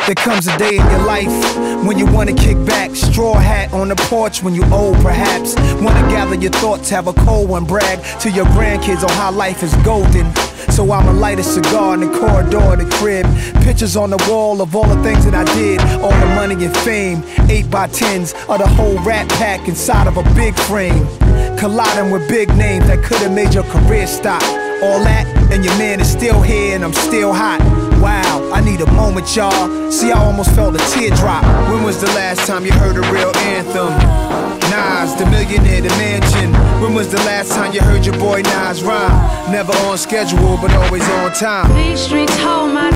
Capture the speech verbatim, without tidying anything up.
There comes a day in your life when you wanna kick back, straw hat on the porch when you old perhaps. Wanna gather your thoughts, have a cold one, brag to your grandkids on how life is golden. So I'ma light a cigar in the corridor of the crib. Pictures on the wall of all the things that I did. All the money and fame, eight by tens of the whole rat pack inside of a big frame. Colliding with big names that could've made your career stop. All that, and your man is still here and I'm still hot. Wow, I need a moment, y'all. See, I almost felt a teardrop. When was the last time you heard a real anthem? Nas, the millionaire, the mansion. When was the last time you heard your boy Nas rhyme? Never on schedule, but always on time. These streets hold my